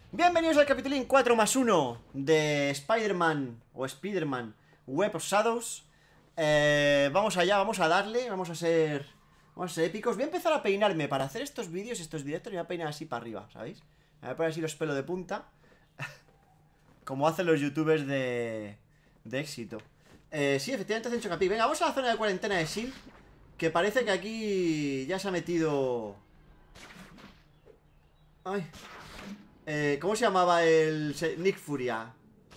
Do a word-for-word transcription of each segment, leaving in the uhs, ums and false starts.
Bienvenidos al capitulín cuatro más uno de Spider-Man o Spider-Man Web of Shadows. eh, Vamos allá, vamos a darle, vamos a ser Vamos a ser épicos. Voy a empezar a peinarme para hacer estos vídeos, estos directos. Y voy a peinar así para arriba, ¿sabéis? Me voy a poner así los pelos de punta como hacen los youtubers de, de éxito. eh, Sí, efectivamente hacen Chocapic. Venga, vamos a la zona de cuarentena de S H I E L D, que parece que aquí ya se ha metido... Ay... Eh, ¿Cómo se llamaba el... Nick Furia?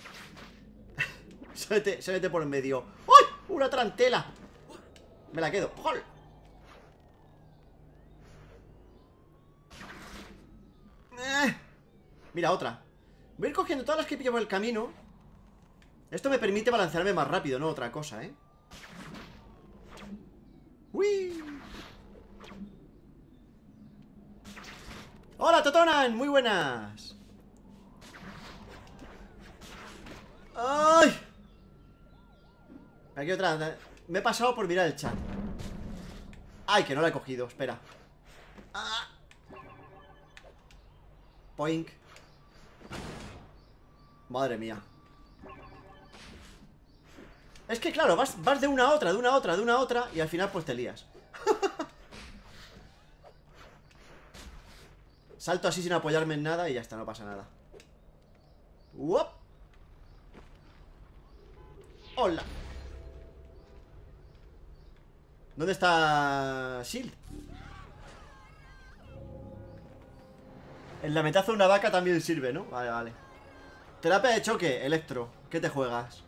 se, mete, se mete por en medio. ¡Uy! ¡Una tarantela! Me la quedo. ¡Jol! Eh. Mira, otra. Voy a ir cogiendo todas las que pillo por el camino. Esto me permite balancearme más rápido, no otra cosa, ¿eh? ¡Uy! ¡Hola, Totonan! ¡Muy buenas! ¡Ay! Aquí otra. Me he pasado por mirar el chat. ¡Ay, que no la he cogido! Espera. ¡Ah! Poink. Madre mía. Es que claro, vas, vas de una a otra, de una a otra, de una a otra, y al final pues te lías. Salto así sin apoyarme en nada y ya está, no pasa nada. ¡Uop! ¡Hola! ¿Dónde está S H I E L D? El lametazo de una vaca también sirve, ¿no? Vale, vale. Terapia de choque, Electro. ¿Qué te juegas?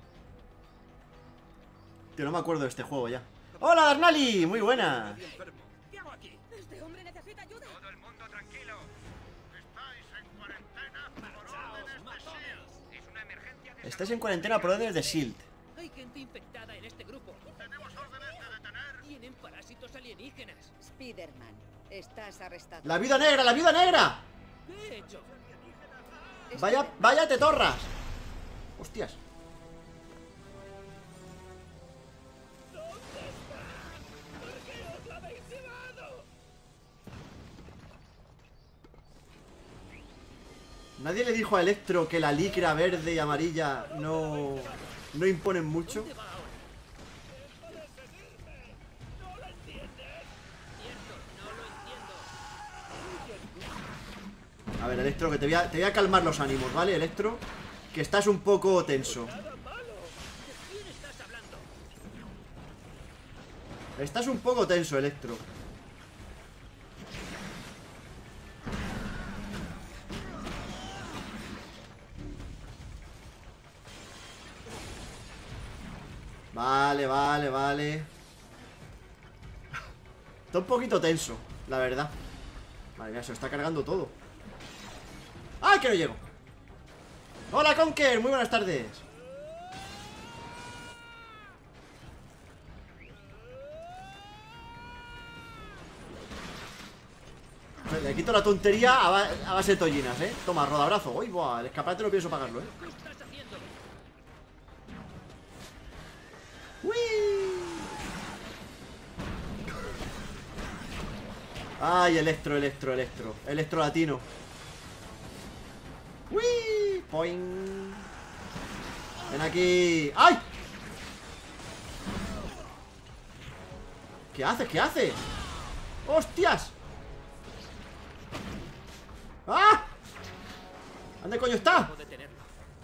Tío, no me acuerdo de este juego ya. ¡Hola, Darnali! Muy buena. ¿Qué hago aquí? Este hombre necesita ayuda. Todo el mundo tranquilo. Estáis en cuarentena por órdenes de S H I E L D. Es una emergencia de Estáis en cuarentena por órdenes de S H I E L D. Hay gente infectada en este grupo. Tenemos órdenes de detener. Tienen parásitos alienígenas. Spider-Man, estás arrestado. ¡La viuda negra! ¡La viuda negra! ¿Qué he hecho? Vaya, vaya tetorras. Hostias. Nadie le dijo a Electro que la licra verde y amarilla no, no imponen mucho. A ver, Electro, que te voy a, te voy a calmar los ánimos, ¿vale, Electro? Que estás un poco tenso. Estás un poco tenso, Electro. Vale, vale, vale. Está un poquito tenso, la verdad. Vale, mira, se lo está cargando todo. ¡Ay, que no llego! ¡Hola, Conker! Muy buenas tardes. Le quito la tontería a, ba a base de tollinas, ¿eh? Toma, rodabrazo. Uy, buah, el escaparate no pienso pagarlo, ¿eh? ¿Qué estás haciendo? ¡Uy! Ay, Electro, Electro, Electro. Electro latino. ¡Uy! Poing. Ven aquí. ¡Ay! ¿Qué haces? ¿Qué haces? ¡Hostias! ¡Ah! ¿Dónde coño está? Puedo detenerlo.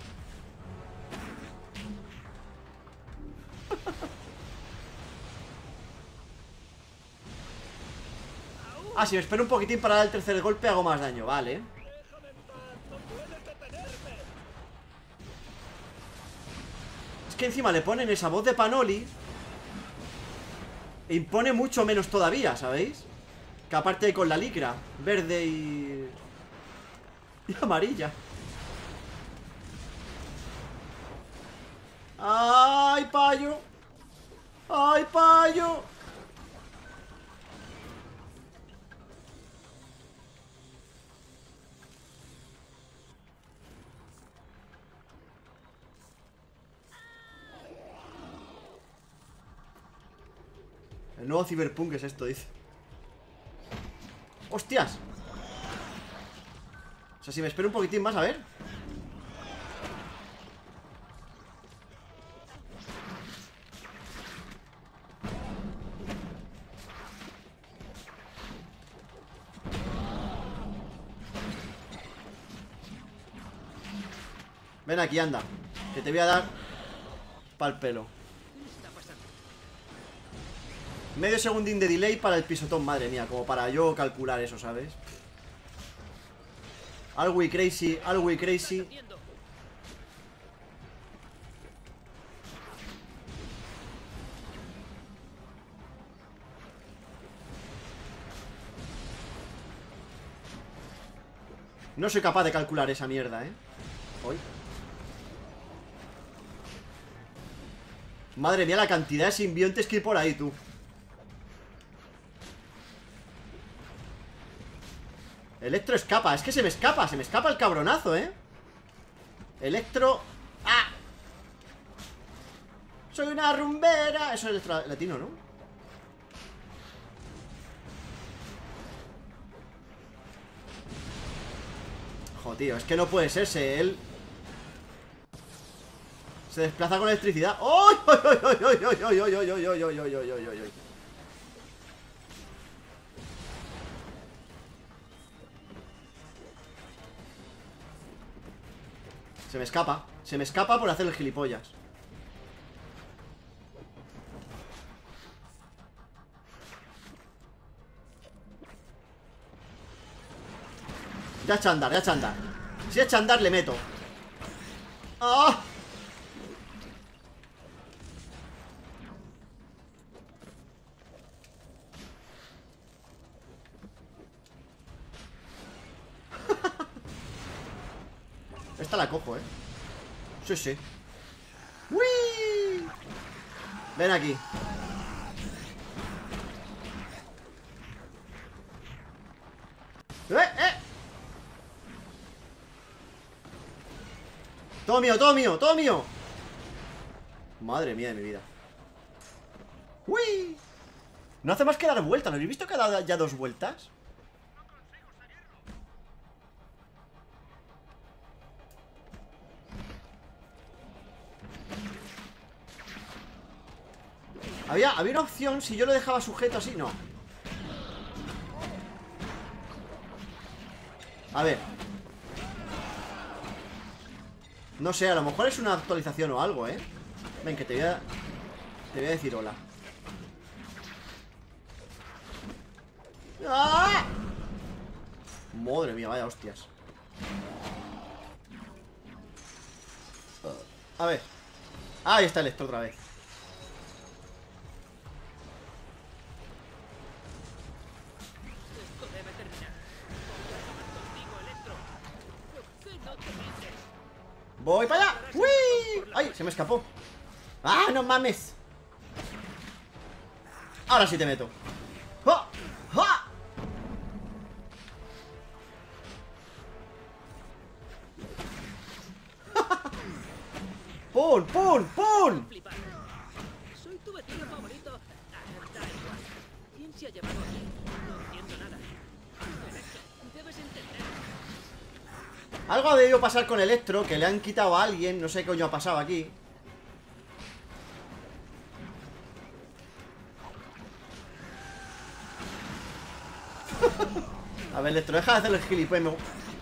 Ah, si me espero un poquitín para dar el tercer golpe hago más daño, vale. Es que encima le ponen esa voz de Panoli e impone mucho menos todavía, ¿sabéis? Que aparte de con la licra verde y... y amarilla. ¡Ay, payo! ¡Ay, payo! El nuevo Cyberpunk es esto, dice. ¡Hostias! O sea, si me espero un poquitín más, a ver. Ven aquí, anda. Que te voy a dar pa'l pelo. Medio segundín de delay para el pisotón, madre mía. Como para yo calcular eso, ¿sabes? Algo y crazy, algo y crazy. No soy capaz de calcular esa mierda, ¿eh? Hoy. Madre mía, la cantidad de simbiontes que hay por ahí, tú. Electro escapa, es que se me escapa, se me escapa el cabronazo, ¿eh? Electro... ¡Ah! Soy una rumbera. Eso es electro latino, ¿no? Joder, tío, es que no puede serse, él... Se desplaza con electricidad. ¡Ay! ¡Ay, ay, ay, ay, ay, ay, ay, ay, ay, ay, ay, ay, ay, ay, ay! Se me escapa. Se me escapa por hacer el gilipollas. Ya echa a andar, ya echa a andar. Si echa a andar, le meto. ¡Ah! Esta la cojo, eh. Sí, sí. ¡Uy! Ven aquí. ¡Eh, eh! Todo mío, todo mío, todo mío. Madre mía de mi vida. ¡Uy! No hace más que dar vueltas. ¿No habéis visto que ha dado ya dos vueltas? Había, había una opción si yo lo dejaba sujeto así, no. A ver. No sé, a lo mejor es una actualización o algo, ¿eh? Ven, que te voy a... Te voy a decir hola. ¡Ah! Madre mía, vaya hostias. A ver. Ah, ahí está el Electro otra vez. Esto debe terminar. Contigo, Electro. ¿Por qué no te rindes? Voy para allá. ¡Uy! ¡Ay! Se me escapó. ¡Ah, no mames! Ahora sí te meto. ¡Ah! ¡Ah! ¡Pum! ¡Pum! ¡Pum! Flipar. Soy tu vecino favorito. Ah, da igual. ¿Quién se ha llevado aquí? No entiendo nada. Electro, debes entender. Algo ha debido pasar con Electro, que le han quitado a alguien. No sé qué coño ha pasado aquí. A ver, Electro, deja de hacer el gilipollas.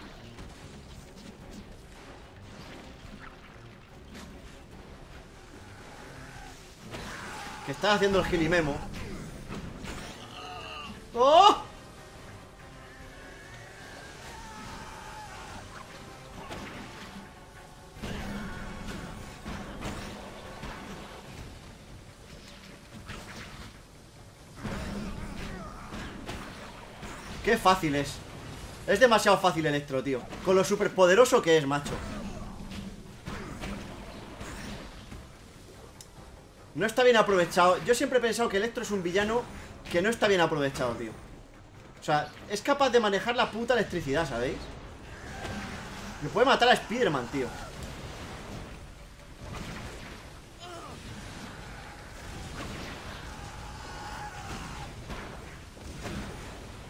Que estás haciendo el gilimemo. ¡Oh! Qué fácil es. Es demasiado fácil Electro, tío. Con lo superpoderoso que es, macho. No está bien aprovechado. Yo siempre he pensado que Electro es un villano que no está bien aprovechado, tío. O sea, es capaz de manejar la puta electricidad, ¿sabéis? Me puede matar a Spider-Man, tío.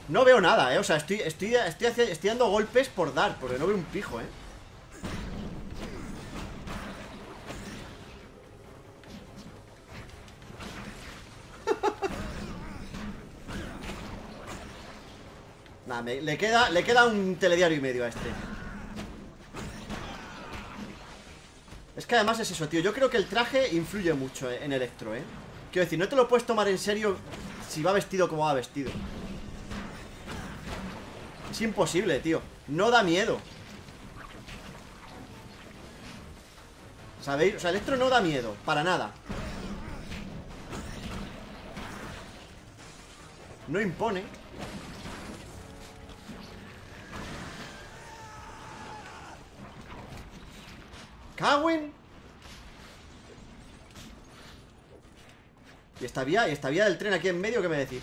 No veo nada, eh, o sea, estoy, estoy, estoy, haci- estoy dando golpes por dar, porque no veo un pijo, eh. Nada, me- le queda, le queda un telediario y medio a este. Es que además es eso, tío. Yo creo que el traje influye mucho eh, en Electro, eh. Quiero decir, no te lo puedes tomar en serio si va vestido como va vestido. Es imposible, tío. No da miedo. ¿Sabéis? O sea, Electro no da miedo, para nada. No impone. Cagüen. Y esta vía, y esta vía del tren aquí en medio, ¿qué me decís?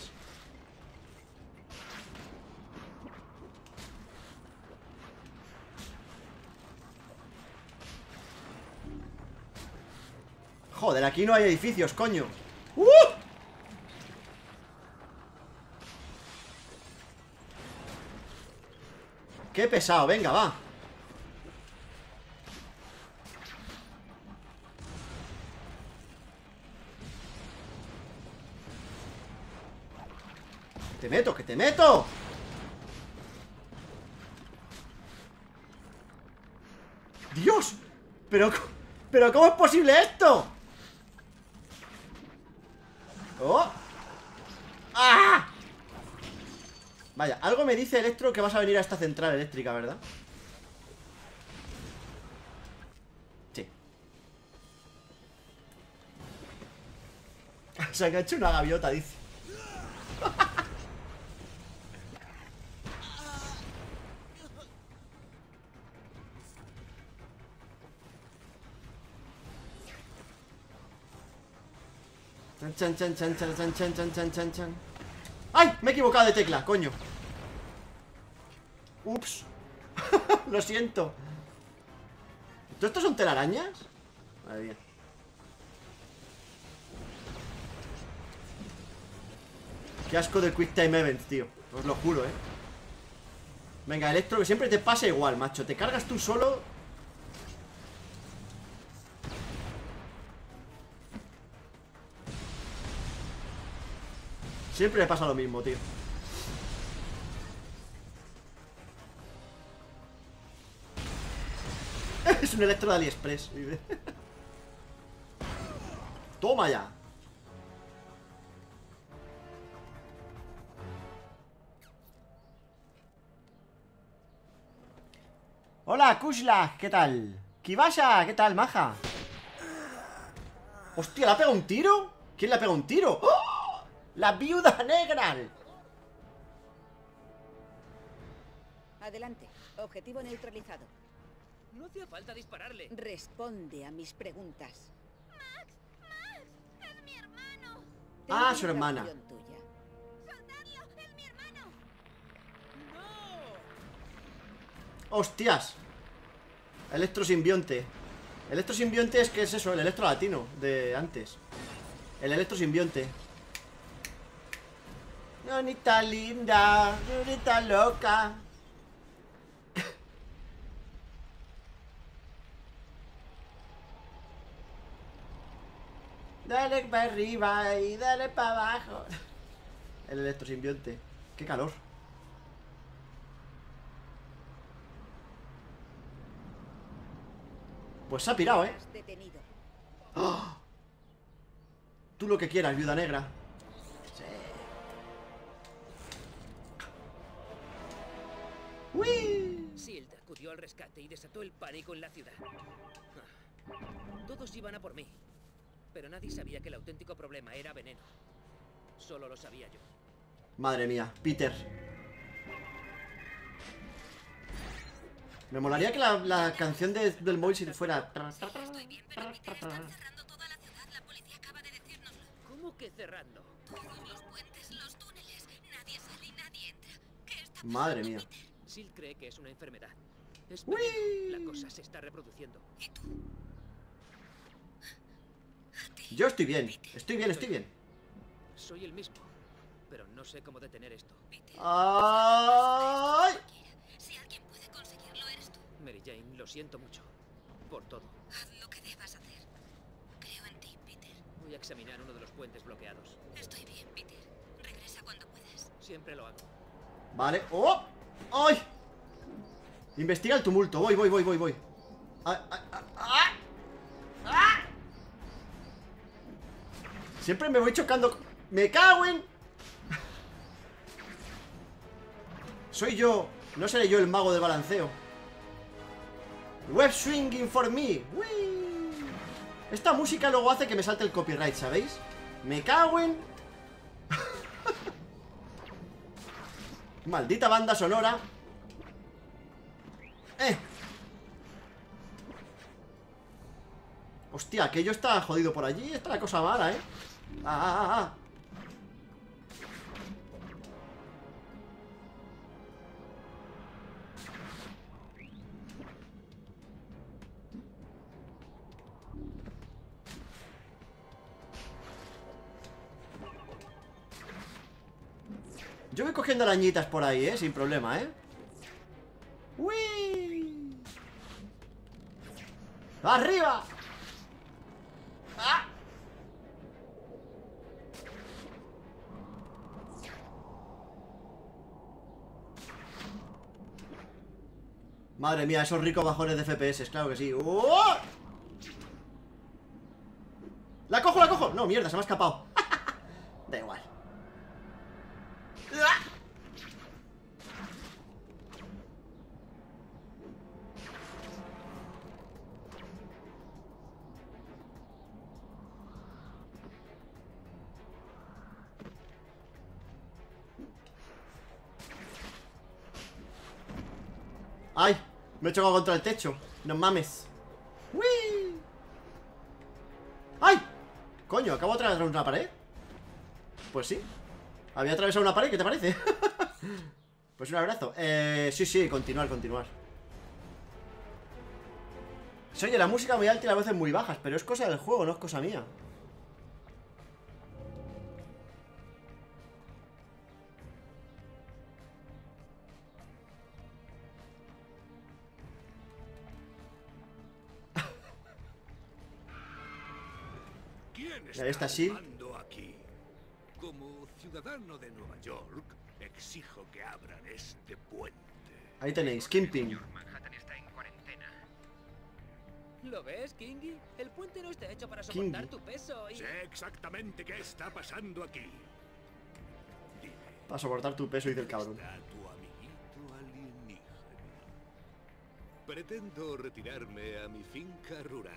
Joder, aquí no hay edificios, coño. ¡Uh! Qué pesado, venga, va. Que te meto, que te meto. Dios. Pero, pero ¿cómo es posible esto? ¡Oh! ¡Ah! Vaya, algo me dice Electro que vas a venir a esta central eléctrica, ¿verdad? Sí. Se ha hecho una gaviota, dice. Chan, chan, chan, chan, chan, chan, chan, chan, chan, chan. ¡Ay! Me he equivocado de tecla, coño. Ups. Lo siento. ¿Todo esto son telarañas? Madre mía. Qué asco de Quick Time Events, tío. Os lo juro, eh. Venga, Electro, que siempre te pasa igual, macho. Te cargas tú solo. Siempre me pasa lo mismo, tío. Es un Electro de AliExpress. Toma ya. Hola, Kushla, ¿qué tal? Kibasha, ¿qué tal, maja? Hostia, ¿le ha pegado un tiro? ¿Quién le ha pegado un tiro? ¡Oh! ¡La viuda negra! Adelante. Objetivo neutralizado. No hacía falta dispararle. Responde a mis preguntas. ¡Max! ¡Max! ¡Es mi hermano! Ah, Tengo su otra hermana. opción tuya. ¡Soltadlo! ¡Es mi hermano! ¡No! ¡Hostias! Electrosimbionte. Electrosimbionte es que es eso, el electro latino de antes. El electrosimbionte. Nonita linda, nonita loca. Dale para arriba y dale para abajo. El electrosimbionte. Qué calor. Pues se ha pirado, ¿eh? Has detenido. ¡Oh! Tú lo que quieras, viuda negra. Sí. ¡Uy! Shield acudió al rescate y desató el pánico en la ciudad. Ah. Todos iban a por mí, pero nadie sabía que el auténtico problema era veneno. Solo lo sabía yo. Madre mía, Peter. Me molaría que la, la canción de, del móvil si fuera... Estoy bien, pero Peter, están cerrando toda la ciudad. La policía acaba de decírnoslo. ¿Cómo que cerrando? Todos los puentes, los túneles. Nadie sale y nadie entra. ¿Qué está Madre pasando, mía. Peter? Shield cree que es una enfermedad. Es Uy. veneno. La cosa se está reproduciendo. ¿Y tú? A ti. Yo estoy bien, estoy bien, estoy bien. Soy el mismo. pero no sé cómo detener esto. Peter, ¡Ay! si alguien puede conseguirlo, eres tú. Mary Jane, lo siento mucho. Por todo. Haz lo que debas hacer. Creo en ti, Peter. Voy a examinar uno de los puentes bloqueados. Estoy bien, Peter. Regresa cuando puedas. Siempre lo hago. Vale. ¡Oh! ¡Ay! Investiga el tumulto. Voy, voy, voy, voy, voy. ¡Ah! ¡Ah! ¡Ah! ¡Ah! ¡Ah! Siempre me voy chocando. ¡Me cago en! Soy yo. No seré yo el mago del balanceo. Web swinging for me. ¡Wii! Esta música luego hace que me salte el copyright, ¿sabéis? Me cago en... Maldita banda sonora. Eh. Hostia, aquello está jodido por allí. Está la cosa mala, eh. Ah, ah, ah, ah. Yo voy cogiendo arañitas por ahí, eh, sin problema, eh. ¡Uy! ¡Arriba! ¡Ah! Madre mía, esos ricos bajones de F P S, claro que sí. ¡Oh! ¡La cojo, la cojo! No, mierda, se me ha escapado. Da igual. ¡Ay! Me he chocado contra el techo. No mames. ¡Uy! ¡Ay! Coño, acabo de atravesar una pared. Pues sí. Había atravesado una pared, ¿qué te parece? Pues un abrazo. Eh, sí, sí, continuar, continuar. Se oye la música muy alta y las voces muy bajas, pero es cosa del juego, no es cosa mía. ¿Quién Ahí está Shield. mandando aquí? Como ciudadano de Nueva York, exijo que abran este puente. Ahí tenéis, Kingpin. Manhattan está en cuarentena. ¿Lo ves, Kingy? El puente no está hecho para soportar Kingy. tu peso y... Sé exactamente qué está pasando aquí. Dime, Para soportar tu peso, dice el cabrón. ¿está tu amiguito alienígena? Pretendo retirarme a mi finca rural.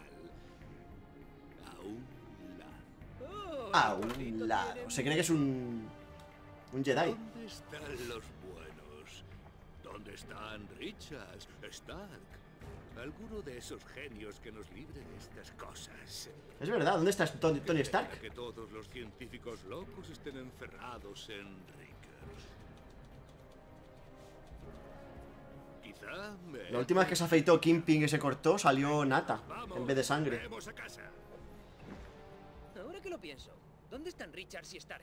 A un lado. Oh, A el gordito un lado. tiene- Se cree que es un... Un Jedi. ¿Dónde están los buenos? ¿Dónde están Richards, Stark? Alguno de esos genios que nos libre de estas cosas. Es verdad, ¿dónde está Tony, Tony Espera Stark? que todos los científicos locos estén encerrados en Rickers. Quizá me... La última vez que se afeitó Kingpin y se cortó, salió nata, Vamos, en vez de sangre. volvemos a casa. Ahora que lo pienso, ¿dónde están Richards y Stark?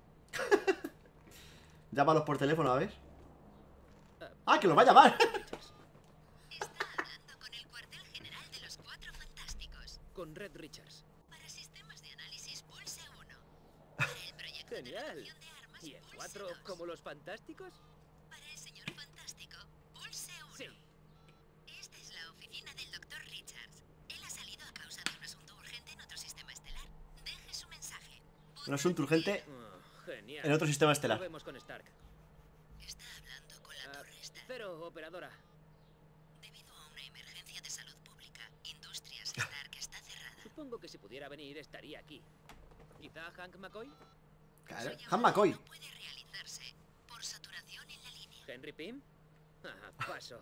Llámalos por teléfono, a ver. Ah, que los va a llamar. Está hablando con el cuartel general de los Cuatro Fantásticos. Con Red Richards. Para sistemas de análisis, pulse uno. Para el proyecto de Genial. dotación de armas, ¿Y el pulse cuatro dos. como los fantásticos? Para el señor Fantástico, pulse uno. Sí. Esta es la oficina del doctor Richards. Él ha salido a causa de un asunto urgente en otro sistema estelar. Deje su mensaje. Un asunto urgente Oh, genial. en otro sistema estelar. Volvemos con Stark. Está hablando con la Ah, torre Stark. Cero, operadora. Debido a una emergencia de salud pública, Industrias Stark está cerrada. Supongo que si pudiera venir estaría aquí. ¿Quizá Hank McCoy? Claro. Su Han llamada McCoy. no puede realizarse por saturación en la línea. ¿Henry Pym? Ah, paso.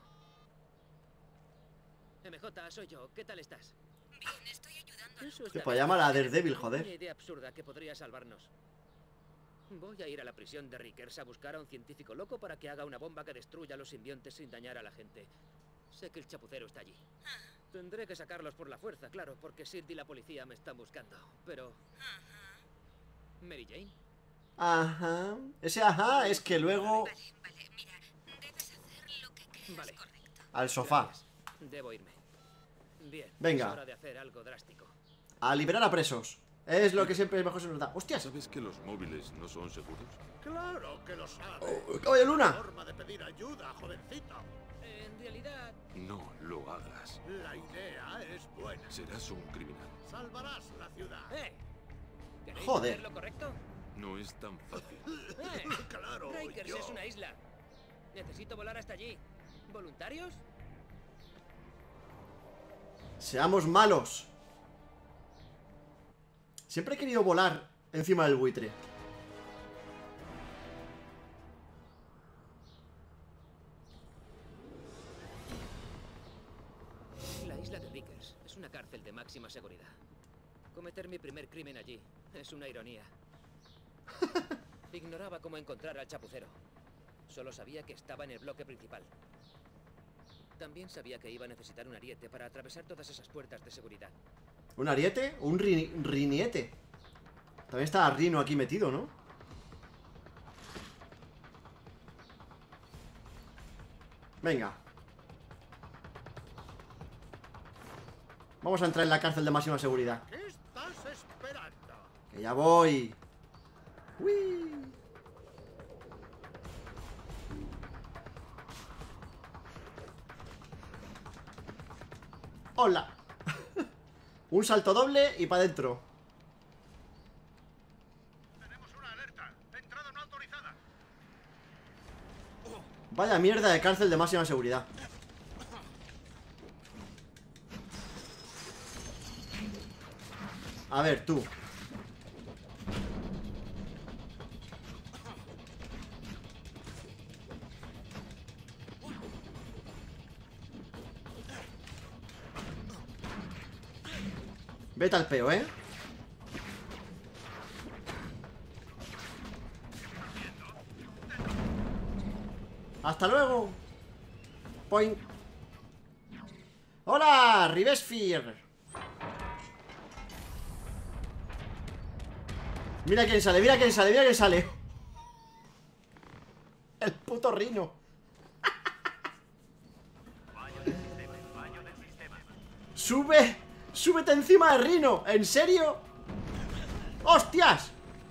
M J, soy yo. ¿Qué tal estás? Bien, estoy ayudando a Eso Se está puede bien. llamar a Daredevil, Una joder. idea absurda que podría salvarnos. Voy a ir a la prisión de Rickers a buscar a un científico loco para que haga una bomba que destruya a los simbiontes sin dañar a la gente. Sé que el chapucero está allí. Tendré que sacarlos por la fuerza, claro, porque Sid y la policía me están buscando. Pero... ¿Mary Jane? Ajá. Ese ajá es que luego... Vale, vale, mira, debes hacer lo que creas Vale. correcto. Al sofá. Gracias. Debo irme. Bien. Venga. Es hora de hacer algo drástico. A liberar a presos. Es lo que siempre mejor se nos da. ¡Hostias! ¿Sabes que los móviles no son seguros? Claro que lo sabe. ¡Oh, caballo Luna! Forma de pedir ayuda, jovencito. En realidad... No lo hagas. La idea es buena. Serás un criminal. Salvarás la ciudad. ¡Eh! ¿Queréis Joder. hacer lo correcto? No es tan fácil. ¡Eh! Claro, Rikers yo. es una isla. Necesito volar hasta allí. ¿Voluntarios? Seamos malos. Siempre he querido volar encima del buitre. La isla de Rikers es una cárcel de máxima seguridad. Cometer mi primer crimen allí es una ironía. Ignoraba cómo encontrar al chapucero. Solo sabía que estaba en el bloque principal. También sabía que iba a necesitar un ariete para atravesar todas esas puertas de seguridad. ¿Un ariete? ¿Un ri riniete? También está Rino aquí metido, ¿no? Venga. Vamos a entrar en la cárcel de máxima seguridad. ¿Qué estás esperando? Que ya voy. Uy. Hola. Un salto doble y para adentro. Tenemos una alerta. Entrada no autorizada. Vaya mierda de cárcel de máxima seguridad. A ver, tú. Vete al peo, ¿eh? ¡Hasta luego! Point. ¡Hola! Rivesfir. Mira quién sale, mira quién sale, mira quién sale. El puto Rino. Sube, súbete encima de Rino. ¿En serio? ¡Hostias!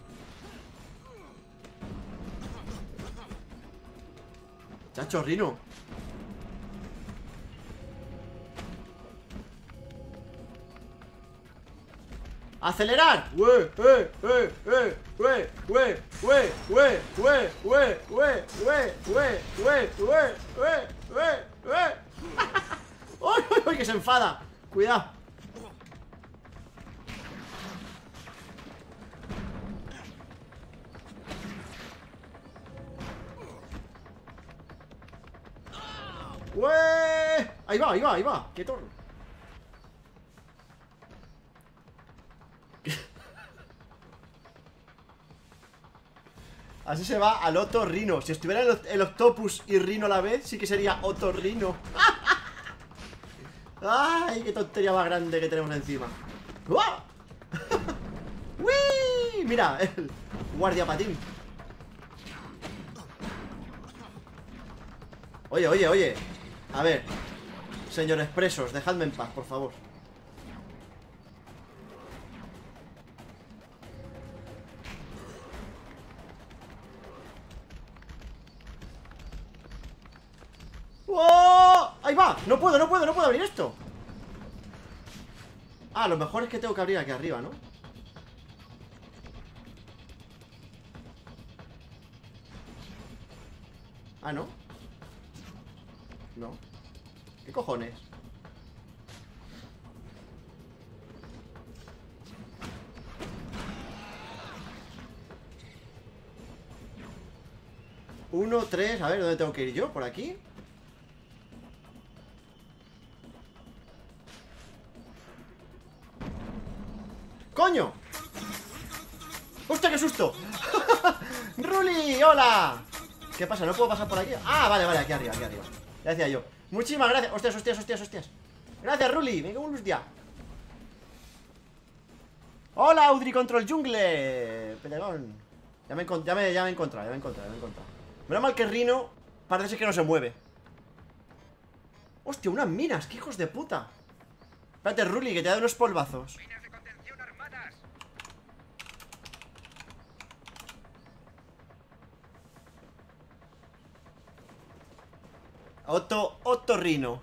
Chacho, Rino. ¡Acelerar! ¡Ue! ¡Eh! ¡Eh! ¡Eh! ¡Ue! ¡Ue! ¡Ue! ¡Ue! ¡Ue! ¡Ue! ¡Ue! ¡Ue! ¡Ue! ¡Ue! ¡Ue! ¡Ue! ¡Ue! ¡Ue! ¡Uy! ¡Uy! ¡Uy! ¡Que se enfada! Cuidado. ¡Ue! Ahí va, ahí va, ahí va. ¡Qué torno! Así se va al otorrino. Si estuviera el, el octopus y Rino a la vez, sí que sería otorrino. ¡Ay, qué tontería más grande que tenemos encima! ¡Uah! ¡Uy! Mira, el guardia patín. Oye, oye, oye. A ver, señores presos, dejadme en paz, por favor. ¡Oh! ¡Ahí va! No puedo, no puedo, no puedo abrir esto. Ah, lo mejor es que tengo que abrir aquí arriba, ¿no? Ah, ¿no? No. ¿Qué cojones? Uno, tres, a ver, ¿dónde tengo que ir yo? ¿Por aquí? ¡Coño! ¡Hostia, qué susto! ¡Ruli! ¡Hola! ¿Qué pasa? ¿No puedo pasar por aquí? Ah, vale, vale, aquí arriba, aquí arriba. Ya decía yo. Muchísimas gracias. Hostias, hostias, hostias, hostias. Gracias, Ruli. Venga, un día. Hola, Audrey Control Jungle. Pelegón. Ya me, ya, me, ya me he encontrado, ya me he encontrado, ya me he encontrado. Menos mal que Rino parece ser que no se mueve. Hostia, unas minas, qué hijos de puta. Espérate, Ruli, que te da unos polvazos. Minas de contención armadas. Otto, Otto Rino.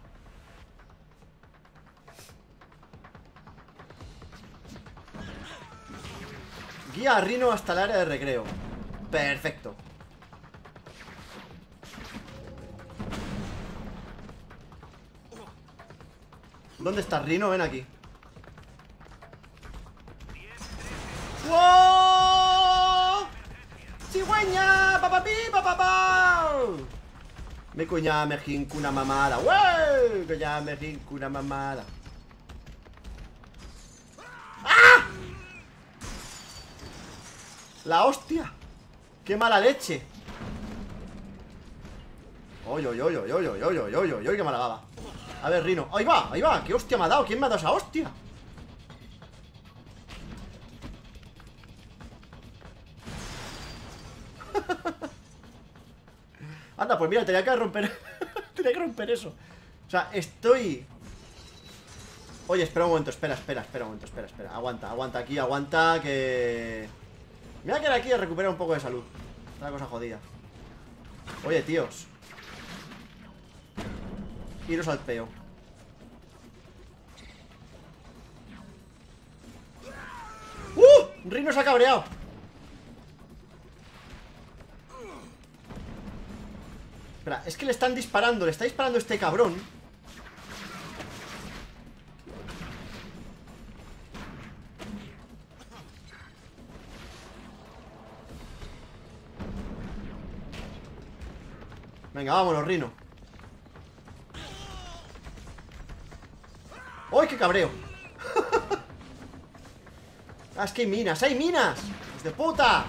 Guía a Rino hasta el área de recreo. Perfecto. ¿Dónde está Rino? Ven aquí. ¡Wow! ¡Cigüeña! ¡Papapi! ¡Papapá! Me cuña me jinco una mamada. ¡Wey! Que ya me jinco una mamada. ¡Ah! La hostia. ¡Qué mala leche! ¡Oy, oy, oy, oy, oy, oy, oy, oy, oy, oy! ¡Qué mala baba! A ver, Rino. ¡Ahí va! ¡Ahí va! ¿Qué hostia me ha dado? ¿Quién me ha dado esa hostia? Anda, pues mira, tenía que romper. Tenía que romper eso. O sea, estoy. Oye, espera un momento, espera, espera, espera un momento, espera, espera. Aguanta, aguanta aquí, aguanta, que. Me voy a quedar aquí a recuperar un poco de salud. Es una cosa jodida. Oye, tíos. Iros al peo. ¡Uh! Rino se ha cabreado. Espera, es que le están disparando. Le está disparando este cabrón. Venga, vámonos, Rino. ¡Ay, qué cabreo! Ah, es que hay minas, ¡hay minas! ¡Hijos de puta!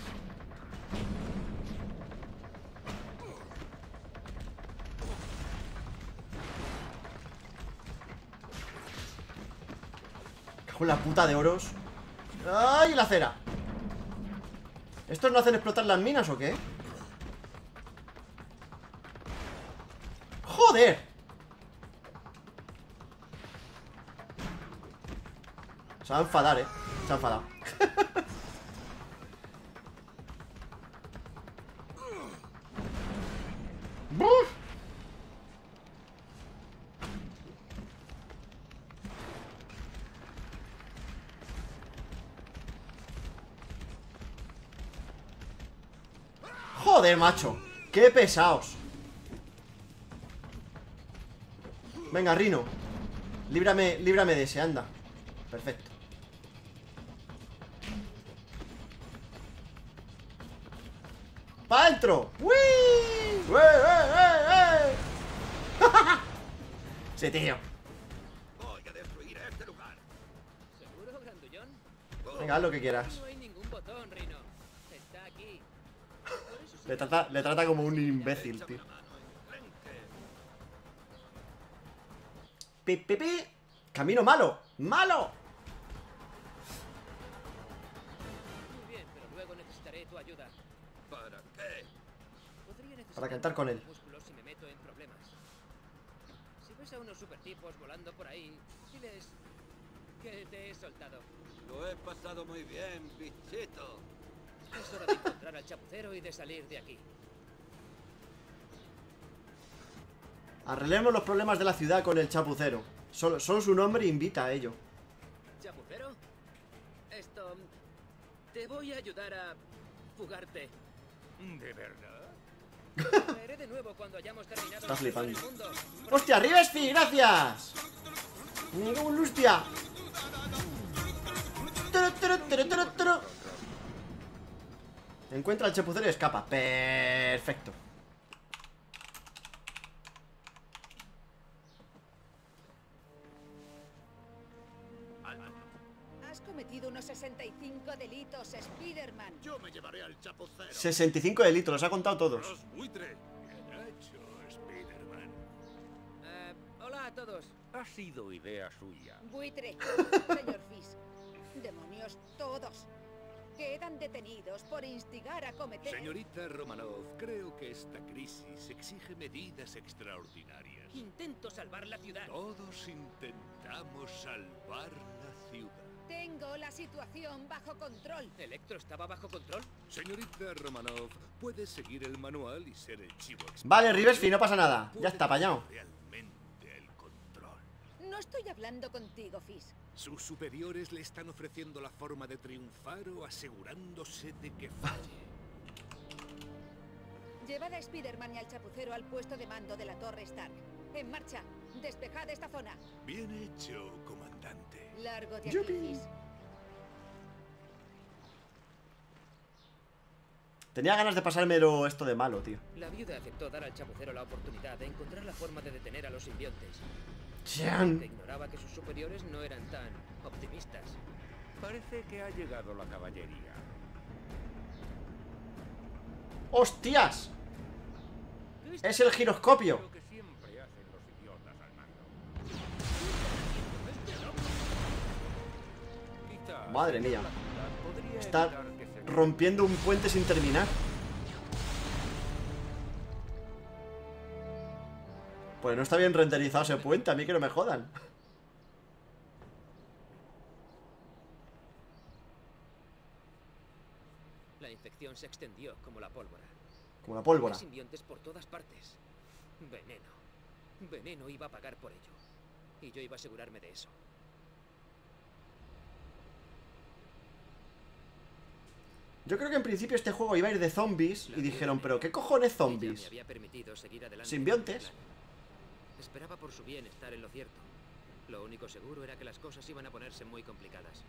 Cago en la puta de oros. ¡Ay, la cera! ¿Estos no hacen explotar las minas o qué? ¡Joder! Se va a enfadar, eh. Se ha enfadado. ¡Buf! Joder, macho. Qué pesados. Venga, Rino. Líbrame, líbrame de ese, anda. Perfecto. ¡Pa' dentro! ¡Uy! ¡Uy, uy, uy, uy! Sí, tío. Voy a destruir este lugar. ¿Seguro, grandullón? Venga, haz lo que quieras. No hay ningún botón, Rino. Está aquí. Por eso se Le trata, le trata como un imbécil, tío. Pi, pi, pi. Camino malo. ¡Malo! Muy bien, pero luego necesitaré tu ayuda. ¿Para qué? Podría necesitar Para cantar con él. músculos si me meto en problemas. Si ves a unos supertipos volando por ahí, diles que te he soltado. Lo he pasado muy bien, bichito. Es hora de encontrar al chapucero y de salir de aquí. Arreglemos los problemas de la ciudad con el chapucero. Solo, solo su nombre invita a ello. ¿Chapucero? Esto... Te voy a ayudar a fugarte. ¿De verdad? Caeré de nuevo cuando hayamos terminado Está de salvar flipando. el mundo. ¡Hostia, Rivesfi! ¡Gracias! ¡Ningún lustia! Turu, turu, turu, turu, turu. Encuentra al chapucero y escapa. Perfecto. Has cometido unos sesenta y cinco delitos, Spider-Man. Yo me llevaré al chapucero. sesenta y cinco delitos, los ha contado todos. Los buitre. Bien hecho, Spider-Man. Eh, hola a todos. Ha sido idea suya. Buitre, señor Fisk. Demonios todos. Quedan detenidos por instigar a cometer... Señorita Romanov, creo que esta crisis exige medidas extraordinarias. Intento salvar la ciudad. Todos intentamos salvar la ciudad. Tengo la situación bajo control. ¿Electro estaba bajo control? Señorita Romanov, puede seguir el manual y ser el chivo expiatorio. Vale, Riversky, no pasa nada. Ya está, apañado. Realmente el control. No estoy hablando contigo, Fisk. Sus superiores le están ofreciendo la forma de triunfar o asegurándose de que falle. Llevad a Spider-Man y al chapucero al puesto de mando de la Torre Stark. En marcha. Despejad esta zona. Bien hecho, comandante. Largo de aquí, Yupi. Fisk. Tenía ganas de pasármelo esto de malo, tío. La viuda aceptó dar al chapucero la oportunidad de encontrar la forma de detener a los simbiontes. Que Chan. ignoraba que sus superiores no eran tan optimistas. Parece que ha llegado la caballería. ¡Hostias! Es el giroscopio. Lo que siempre hacen los idiotas al mando. Quizás Madre mía. la ciudad podría Está evitar que se- rompiendo un puente sin terminar. Pues no está bien renderizado ese puente, a mí que no me jodan. La infección se extendió como la pólvora. Como la pólvora. Había simbiontes por todas partes. Veneno. Veneno iba a pagar por ello. Y yo iba a asegurarme de eso. Yo creo que en principio este juego iba a ir de zombies y dijeron, pero ¿qué cojones Ella zombies? me había permitido seguir adelante. Simbiontes. con mi plan. Esperaba por su bien estar en lo cierto. Lo único seguro era que las cosas iban a ponerse muy complicadas.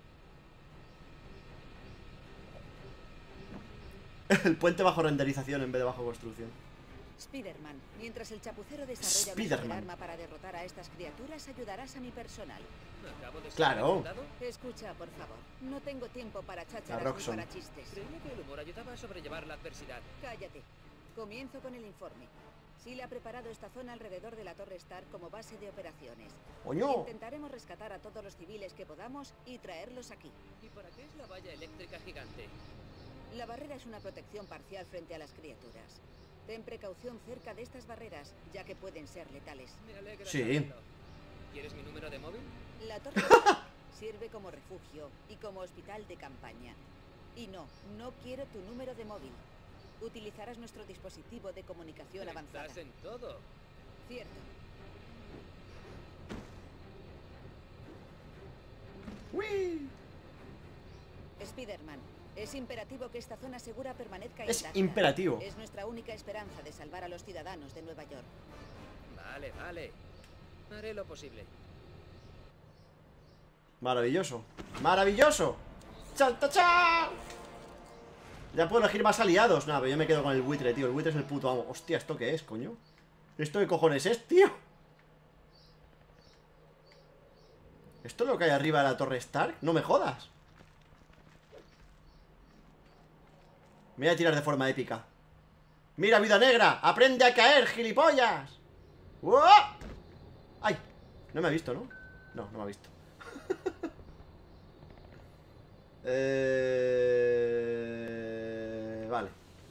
El puente bajo renderización en vez de bajo construcción. Spider-Man, mientras el chapucero desarrolla una Spider-Man. arma para derrotar a estas criaturas, ayudarás a mi personal. Acabo de ser Claro. reclutado. Escucha, por favor. No tengo tiempo para La chácharas ni Roxxon. para chistes. Creía que el humor ayudaba a sobrellevar la adversidad. Cállate. Comienzo con el informe. Sil ha preparado esta zona alrededor de la Torre Stark como base de operaciones. ¡Coño! Intentaremos rescatar a todos los civiles que podamos y traerlos aquí. ¿Y para qué es la valla eléctrica gigante? La barrera es una protección parcial frente a las criaturas. Ten precaución cerca de estas barreras, ya que pueden ser letales. Me alegra Sí. saberlo. ¿Quieres mi número de móvil? La Torre Stark sirve como refugio y como hospital de campaña. Y no, no quiero tu número de móvil. Utilizarás nuestro dispositivo de comunicación avanzada. Estás en todo. Cierto. ¡Uy! Spider-Man, es imperativo que esta zona segura permanezca Es intacta. imperativo. Es nuestra única esperanza de salvar a los ciudadanos de Nueva York. Vale, vale. Haré lo posible. Maravilloso. ¡Maravilloso! ¡Chan, ta, chan! Ya puedo elegir más aliados. Nada, pero yo me quedo con el buitre, tío. El buitre es el puto amo. Hostia, ¿esto qué es, coño? ¿Esto qué cojones es, tío? ¿Esto es lo que hay arriba de la Torre Stark? No me jodas. Me voy a tirar de forma épica. ¡Mira, vida negra! ¡Aprende a caer, gilipollas! ¡Uah! ¡Ay! No me ha visto, ¿no? No, no me ha visto. eh... Vale.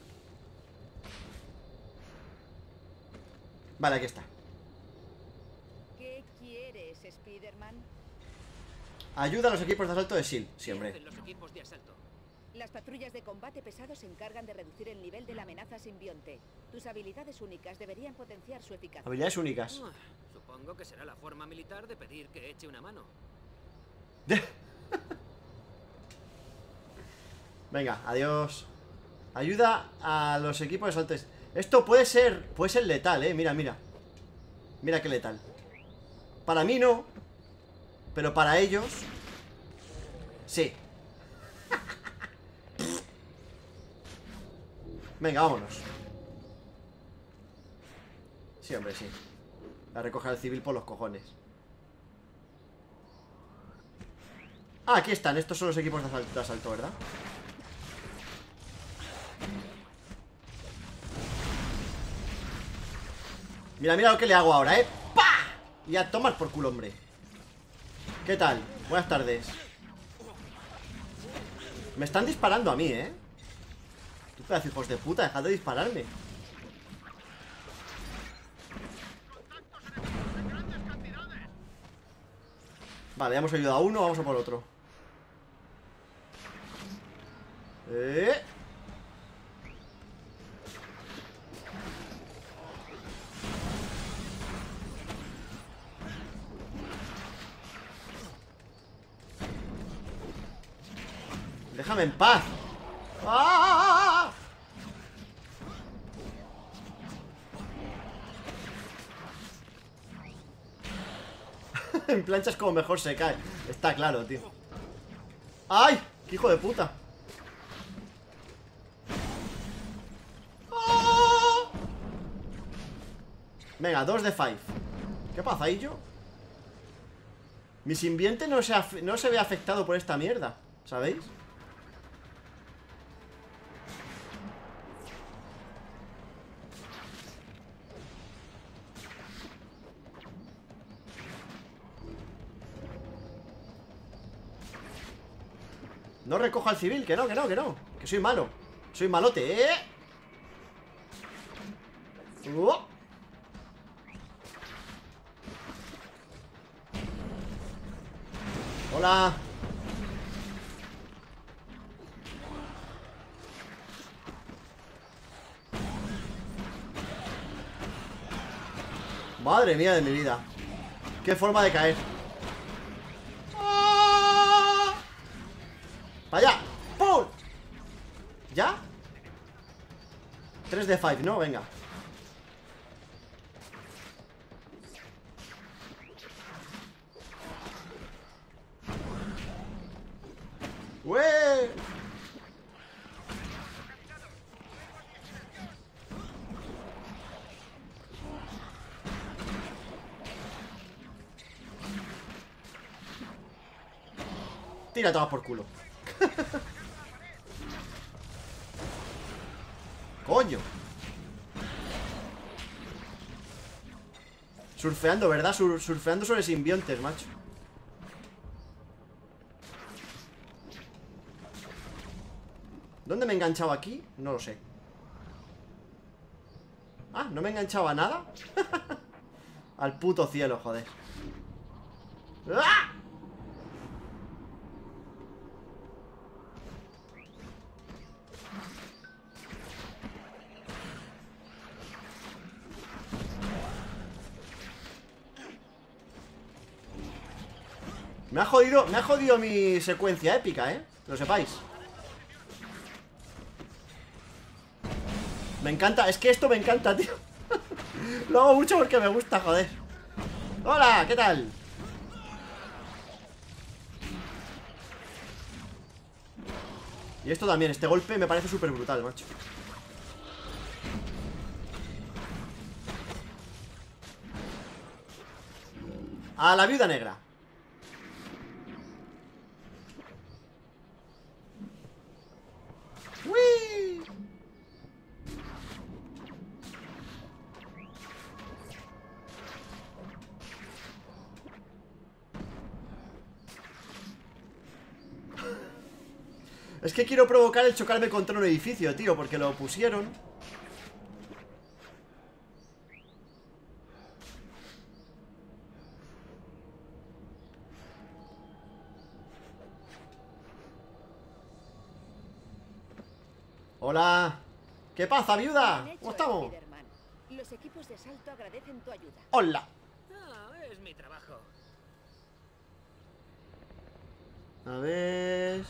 Vale, aquí está. ¿Qué quieres, Spider-Man? Ayuda a los equipos de asalto de S H I E L D. ¿Qué Siempre. hacen los equipos de asalto? Las patrullas de combate pesado se encargan de reducir el nivel de la amenaza simbionte. Tus habilidades únicas deberían potenciar su eficacia. Habilidades únicas. Ah, supongo que será la forma militar de pedir que eche una mano. Venga, adiós. Ayuda a los equipos de asalto. Esto puede ser, puede ser letal, eh. Mira, mira. Mira qué letal. Para mí no. Pero para ellos sí. Venga, vámonos. Sí, hombre, sí. A recoger al civil por los cojones. Ah, aquí están. Estos son los equipos de asalto, de asalto, ¿verdad? Mira, mira lo que le hago ahora, ¿eh? ¡Pah! Y a tomar por culo, hombre. ¿Qué tal? Buenas tardes. Me están disparando a mí, ¿eh? Tú pedazo de hijos de puta, dejad de dispararme. Vale, ya hemos ayudado a uno, vamos a por otro. Eh... Déjame en paz. ¡Ah! En planchas como mejor se cae. Está claro, tío. ¡Ay! ¡Qué hijo de puta! ¡Ah! Venga, dos de five. ¿Qué pasa ahí yo? Mi simbionte no se, no se ve afectado por esta mierda, ¿sabéis? No recoja al civil, que no, que no, que no. Que soy malo. Soy malote, ¿eh? Uh. Hola. Madre mía de mi vida. Qué forma de caer. ¡Para allá! ¡Pum! ¿Ya? tres de five, ¿no? Venga. ¡Ué! Tira todas por culo. Coño. Surfeando, ¿verdad? Sur surfeando sobre simbiontes, macho. ¿Dónde me he enganchado aquí? No lo sé. Ah, ¿no me he enganchado a nada? Al puto cielo, joder. ¡Ah! Me ha jodido, me ha jodido mi secuencia épica, ¿eh? Que lo sepáis. Me encanta, es que esto me encanta, tío. Lo hago mucho porque me gusta, joder. Hola, ¿qué tal? Y esto también, este golpe me parece súper brutal, macho. A la viuda negra. ¡Uy! Es que quiero provocar el chocarme contra un edificio, tío, porque lo pusieron. Hola. ¿Qué pasa, viuda? Bien hecho, ¿Cómo estamos? Spiderman. Los equipos de asalto agradecen tu ayuda. Hola. Ah, es mi trabajo. A ver...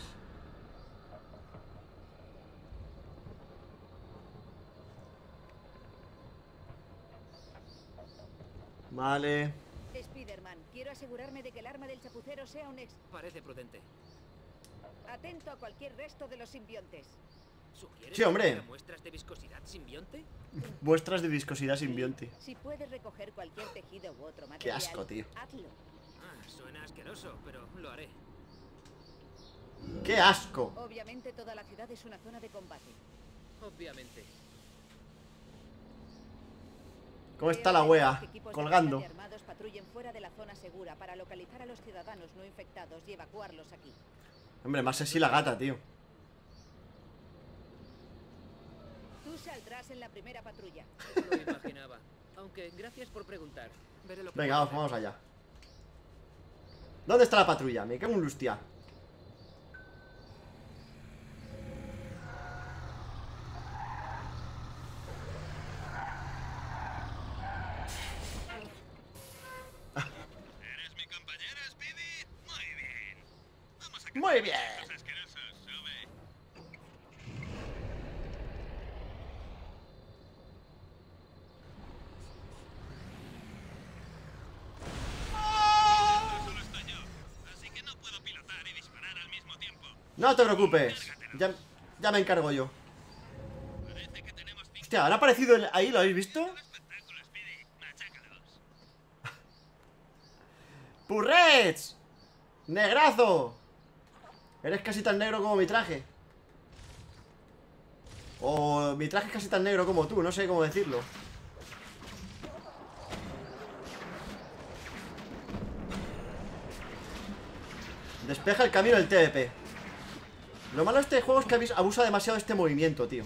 Vale. Spiderman, quiero asegurarme de que el arma del chapucero sea un ex... Parece prudente. Atento a cualquier resto de los simbiontes. ¿Sugieres Sí, hombre. que tenga muestras de viscosidad simbionte? Muestras de viscosidad simbionte. Si puedes recoger cualquier tejido u otro material, Qué asco, tío. hazlo. Ah, suena asqueroso, pero lo haré. ¡Qué asco! Obviamente toda la ciudad es una zona de combate. Obviamente. ¿Cómo está la wea? Colgando. Los armados patrullen fuera de la zona segura para localizar a los ciudadanos no infectados y evacuarlos aquí. Hombre, más sexy la gata, tío. Tú saldrás en la primera patrulla. Lo imaginaba. Aunque gracias por preguntar. Veré lo que Venga, puedo vamos, hacer. vamos allá. ¿Dónde está la patrulla? Me cago en lustia. ¿Eres mi compañera, Speedy? Muy bien. Vamos a Muy bien. los asquerosos. Sube. Solo estoy yo, así que no puedo pilotar y disparar al mismo tiempo. No te preocupes. Ya, ya me encargo yo. Parece que tenemos cinco Hostia, ¿han aparecido el- ahí? ¿Lo habéis visto? espectáculos, Speedy. Machácalos. ¡Purrets! ¡Negrazo! Eres casi tan negro como mi traje. O mi traje es casi tan negro como tú, no sé cómo decirlo. Despeja el camino del T V P. Lo malo de este juego es que abis- abusa demasiado de este movimiento, tío.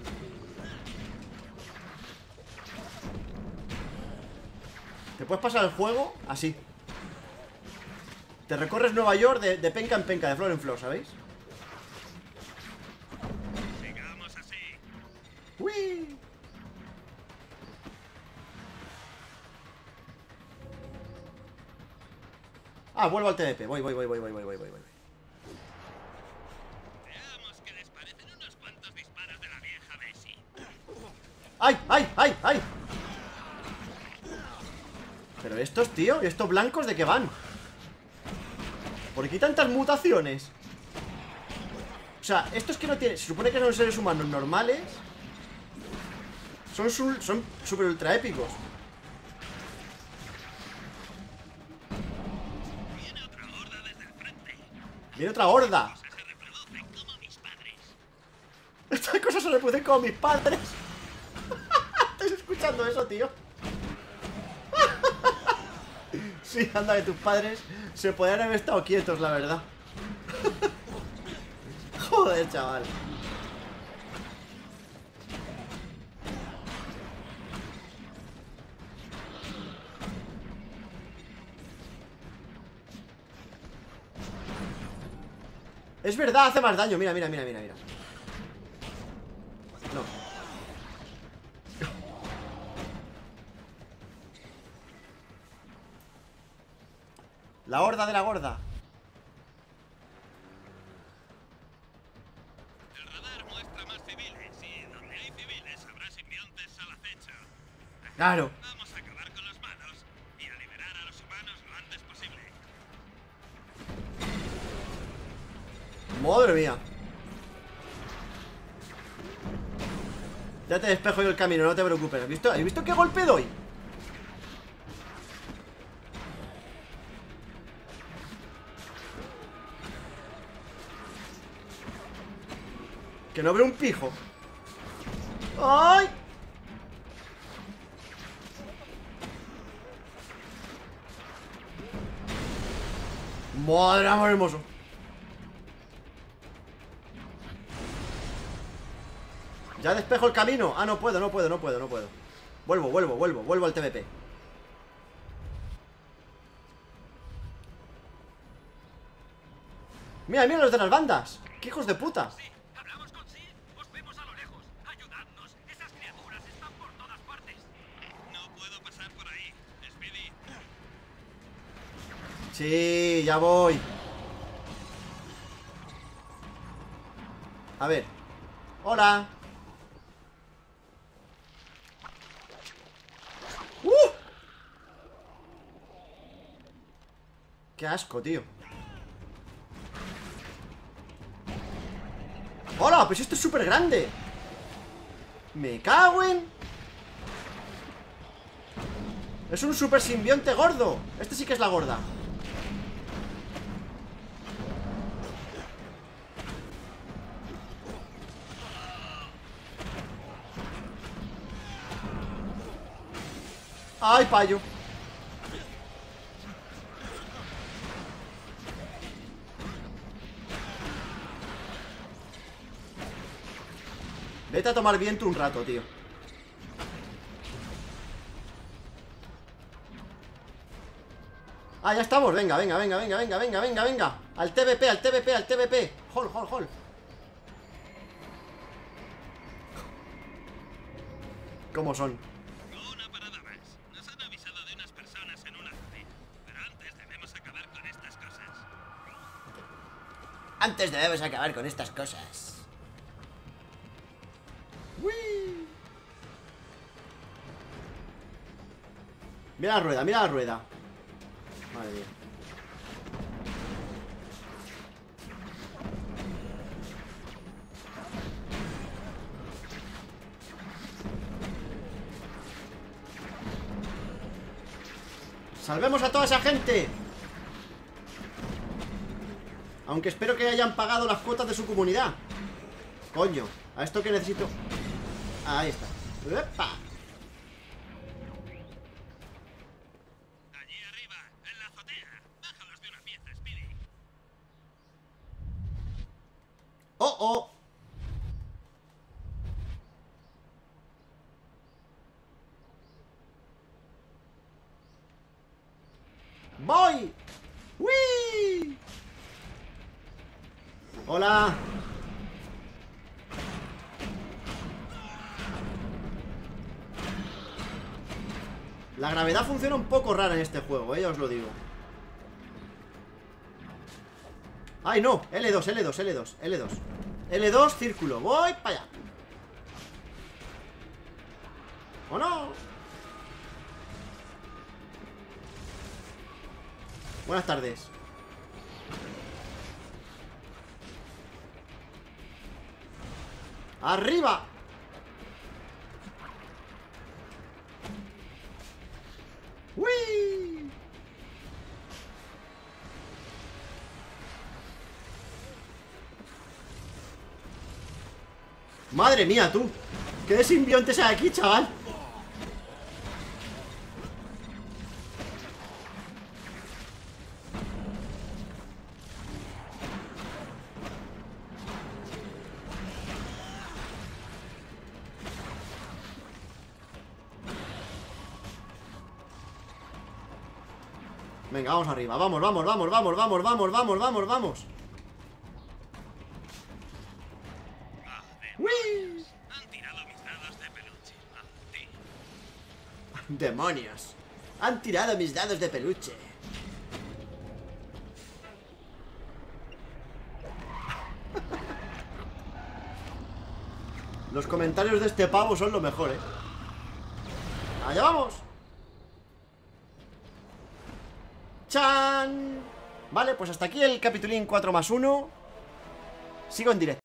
Te puedes pasar el juego así. Te recorres Nueva York de, de penca en penca, de flor en flor, ¿sabéis? Sigamos así. ¡Uy! Ah, vuelvo al T V P. Voy, voy, voy, voy, voy, voy, voy, voy, voy. Veamos qué les parecen unos cuantos disparos de la vieja Bessie. ¡Ay, ay, ay, ay! Pero estos, tío, ¿y estos blancos de qué van? ¿Por qué tantas mutaciones? O sea, estos que no tienen... Se supone que son seres humanos normales. Son, su- son super ultra épicos. Viene otra horda desde el frente. Viene otra horda. Se reproducen como mis padres. Estas cosas se reproducen como mis padres. ¿Estás escuchando eso, tío? Sí, anda, que tus padres se podrían haber estado quietos, la verdad. Joder, chaval. Es verdad, hace más daño. Mira, mira, mira, mira, mira. No. La horda de la gorda. El radar muestra más civiles y donde hay civiles habrá simbiontes al acecho. Claro. Vamos a acabar con los malos y a liberar a los humanos lo antes posible. Madre mía. Ya te despejo yo el camino, no te preocupes. ¿Has visto? ¿Has visto qué golpe doy? Que no veo un pijo. ¡Ay! Madre amor hermoso. Ya despejo el camino. Ah, no puedo, no puedo, no puedo, no puedo. Vuelvo, vuelvo, vuelvo, vuelvo al T V P. Mira, mira los de las bandas. ¡Qué hijos de puta! Sí, hablamos con Sid. Os vemos a lo lejos. Ayudadnos. Esas criaturas están por todas partes. No puedo pasar por ahí. Speedy. Sí, ya voy. A ver. Hola. ¡Uh! Qué asco, tío. ¡Hola! Pues esto es súper grande. Me cago en... Es un super simbionte gordo. Este sí que es la gorda. ¡Ay, payo! Vete a tomar viento un rato, tío. Ah, ya estamos, venga, venga, venga, venga, venga, venga, venga, venga. Al T V P, al T V P, al T V P. Hol, hol, hol. ¿Cómo son? Una parada más. Nos han avisado de unas personas en una azotea. Pero antes debemos acabar con estas cosas. Antes debemos acabar con estas cosas. ¡Uy! Mira la rueda, mira la rueda. Madre mía. ¡Salvemos a toda esa gente! Aunque espero que hayan pagado las cuotas de su comunidad. Coño, a esto que necesito. Ahí está. ¡Epa! Allí arriba, en la azotea. Bájalos de una pieza, Speedy. ¡Oh, oh! ¡Voy! ¡Uy! ¡Hola! La gravedad funciona un poco rara en este juego, eh, ya os lo digo. ¡Ay, no! L dos, L dos, L dos, L dos. L dos, círculo. Voy para allá. ¿O no? Buenas tardes. ¡Arriba! ¡Uy! Madre mía, tú. ¿Qué simbiontes hay aquí, chaval? Venga, vamos arriba, vamos, vamos, vamos, vamos, vamos, vamos, vamos, vamos, vamos. ¡Uy! Han tirado mis dados de peluche. Ah, sí. ¡Demonios! Han tirado mis dados de peluche. Los comentarios de este pavo son lo mejor, ¿eh? ¡Allá vamos! ¡Chan! Vale, pues hasta aquí el capitulín cuatro más uno. Sigo en directo.